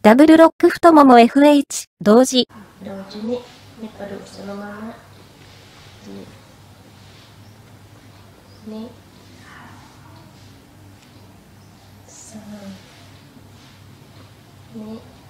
ダブルロック太もも FH 同時。 同時に寝っぱるそのまま2、3、2